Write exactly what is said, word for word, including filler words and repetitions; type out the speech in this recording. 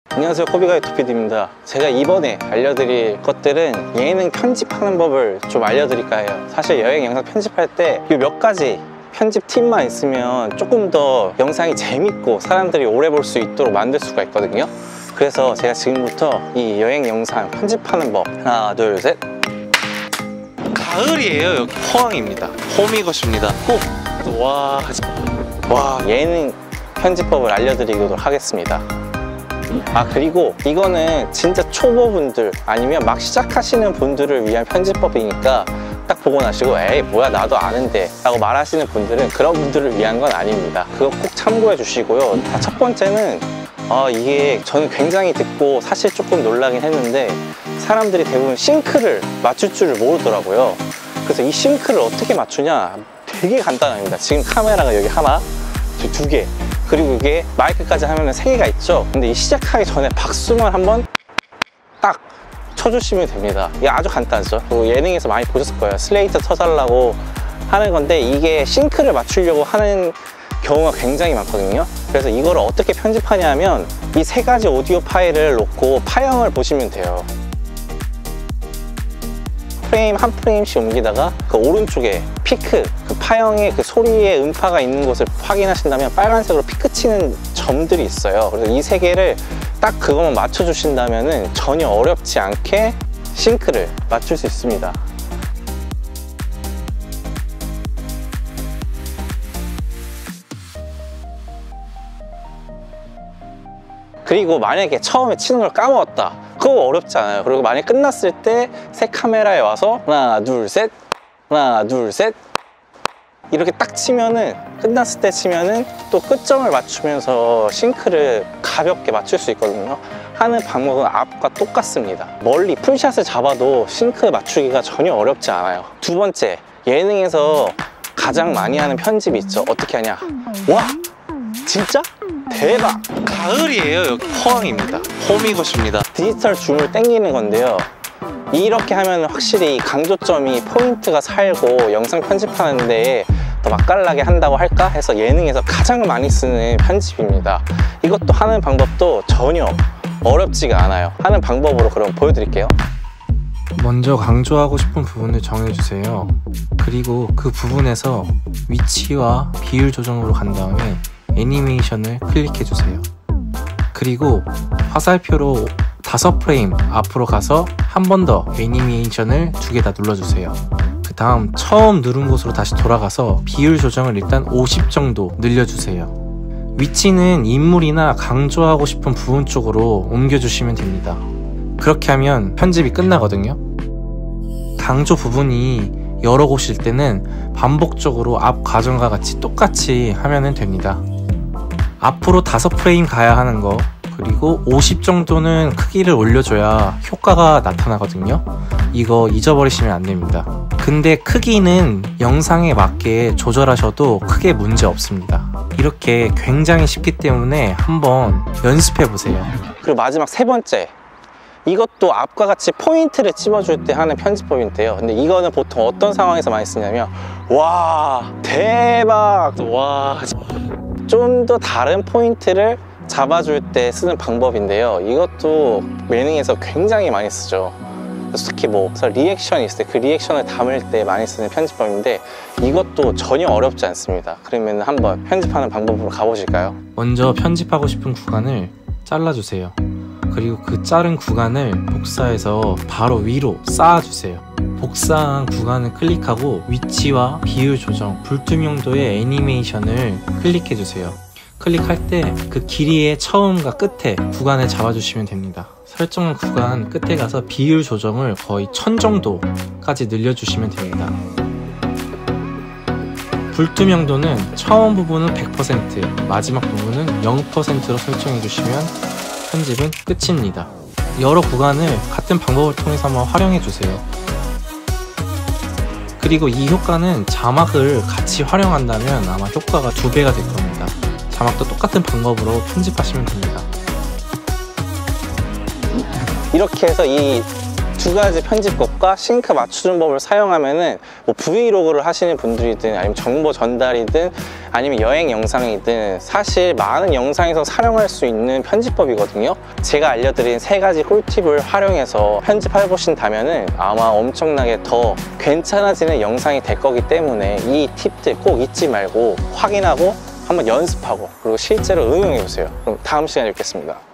안녕하세요, 코비가이 토피디입니다. 제가 이번에 알려드릴 것들은 예능 편집하는 법을 좀 알려드릴까 해요. 사실 여행 영상 편집할 때 이 몇 가지 편집 팁만 있으면 조금 더 영상이 재밌고 사람들이 오래 볼 수 있도록 만들 수가 있거든요. 그래서 제가 지금부터 이 여행 영상 편집하는 법 하나 둘 셋. 가을이에요. 여기 포항입니다. 홈이것입니다. 호. 와, 와 예능 편집법을 알려드리도록 하겠습니다. 아, 그리고 이거는 진짜 초보분들 아니면 막 시작하시는 분들을 위한 편집법이니까 딱 보고 나시고 에이 뭐야 나도 아는데 라고 말하시는 분들은 그런 분들을 위한 건 아닙니다. 그거 꼭 참고해 주시고요. 첫 번째는 아, 이게 저는 굉장히 듣고 사실 조금 놀라긴 했는데 사람들이 대부분 싱크를 맞출 줄을 모르더라고요. 그래서 이 싱크를 어떻게 맞추냐 되게 간단합니다. 지금 카메라가 여기 하나, 두 개, 그리고 이게 마이크까지 하면 세 개가 있죠. 근데 이 시작하기 전에 박수만 한번 딱 쳐주시면 됩니다. 이게 아주 간단하죠. 그리고 예능에서 많이 보셨을 거예요. 슬레이트 쳐달라고 하는 건데 이게 싱크를 맞추려고 하는 경우가 굉장히 많거든요. 그래서 이거를 어떻게 편집하냐면 이 세 가지 오디오 파일을 놓고 파형을 보시면 돼요. 프레임 한 프레임씩 옮기다가 그 오른쪽에 피크, 그 파형의 그 소리의 음파가 있는 곳을 확인하신다면 빨간색으로 피크 치는 점들이 있어요. 그래서 이 세 개를 딱 그것만 맞춰 주신다면 전혀 어렵지 않게 싱크를 맞출 수 있습니다. 그리고 만약에 처음에 치는 걸 까먹었다, 그거 어렵지 않아요. 그리고 만약에 끝났을 때 새 카메라에 와서 하나 둘 셋, 하나 둘 셋 이렇게 딱 치면은, 끝났을 때 치면은 또 끝점을 맞추면서 싱크를 가볍게 맞출 수 있거든요. 하는 방법은 앞과 똑같습니다. 멀리 풀샷을 잡아도 싱크 맞추기가 전혀 어렵지 않아요. 두 번째, 예능에서 가장 많이 하는 편집이 있죠. 어떻게 하냐, 와 진짜 대박! 가을이에요. 여기 포항입니다. 홈이것입니다. 디지털 줌을 당기는 건데요. 이렇게 하면 확실히 강조점이, 포인트가 살고 영상 편집하는 데에 더 맛깔나게 한다고 할까 해서 예능에서 가장 많이 쓰는 편집입니다. 이것도 하는 방법도 전혀 어렵지가 않아요. 하는 방법으로 그럼 보여드릴게요. 먼저 강조하고 싶은 부분을 정해주세요. 그리고 그 부분에서 위치와 비율 조정으로 간 다음에 애니메이션을 클릭해주세요. 그리고 화살표로 다섯 프레임 앞으로 가서 한 번 더 애니메이션을 두 개 다 눌러주세요. 그 다음 처음 누른 곳으로 다시 돌아가서 비율 조정을 일단 오십 정도 늘려주세요. 위치는 인물이나 강조하고 싶은 부분 쪽으로 옮겨주시면 됩니다. 그렇게 하면 편집이 끝나거든요. 강조 부분이 여러 곳일 때는 반복적으로 앞 과정과 같이 똑같이 하면 됩니다. 앞으로 다섯 프레임 가야 하는 거, 그리고 오십 정도는 크기를 올려줘야 효과가 나타나거든요. 이거 잊어버리시면 안 됩니다. 근데 크기는 영상에 맞게 조절하셔도 크게 문제 없습니다. 이렇게 굉장히 쉽기 때문에 한번 연습해 보세요. 그리고 마지막 세 번째, 이것도 앞과 같이 포인트를 찝어줄 때 하는 편집법인데요. 근데 이거는 보통 어떤 상황에서 많이 쓰냐면 와 대박, 와 좀 더 다른 포인트를 잡아줄 때 쓰는 방법인데요. 이것도 예능에서 굉장히 많이 쓰죠. 특히 뭐 리액션이 있을 때 그 리액션을 담을 때 많이 쓰는 편집법인데 이것도 전혀 어렵지 않습니다. 그러면 한번 편집하는 방법으로 가보실까요? 먼저 편집하고 싶은 구간을 잘라주세요. 그리고 그 자른 구간을 복사해서 바로 위로 쌓아주세요. 복사한 구간을 클릭하고 위치와 비율 조정, 불투명도의 애니메이션을 클릭해주세요. 클릭할 때 그 길이의 처음과 끝에 구간을 잡아주시면 됩니다. 설정한 구간 끝에 가서 비율 조정을 거의 천 정도까지 늘려주시면 됩니다. 불투명도는 처음 부분은 백 퍼센트, 마지막 부분은 영 퍼센트로 설정해주시면 편집은 끝입니다. 여러 구간을 같은 방법을 통해서 한번 활용해주세요. 그리고 이 효과는 자막을 같이 활용한다면 아마 효과가 두 배가 될 겁니다. 자막도 똑같은 방법으로 편집하시면 됩니다. 이렇게 해서 이 두 가지 편집법과 싱크 맞추는 법을 사용하면은 뭐 브이로그를 하시는 분들이든 아니면 정보 전달이든 아니면 여행 영상이든 사실 많은 영상에서 사용할 수 있는 편집법이거든요. 제가 알려드린 세 가지 꿀팁을 활용해서 편집해 보신다면은 아마 엄청나게 더 괜찮아지는 영상이 될 거기 때문에 이 팁들 꼭 잊지 말고 확인하고 한번 연습하고 그리고 실제로 응용해 보세요. 그럼 다음 시간에 뵙겠습니다.